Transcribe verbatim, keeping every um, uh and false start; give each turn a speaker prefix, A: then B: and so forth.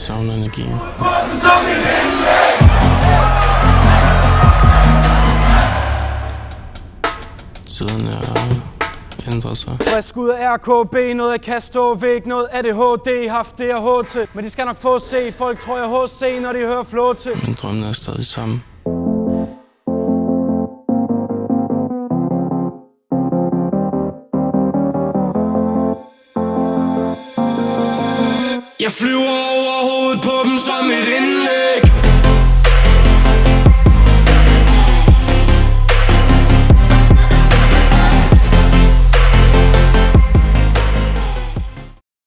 A: savner energien. Tiden er ændret sig.
B: Frisk ud af R K B, noget af kan stå væk, noget A D H D, haft det og H til. Men de skal nok få se, folk tror jeg H C, når de hører flå til.
A: Men drømmen er stadig samme.
C: Jeg flyver over hovedet på dem som et indlæg.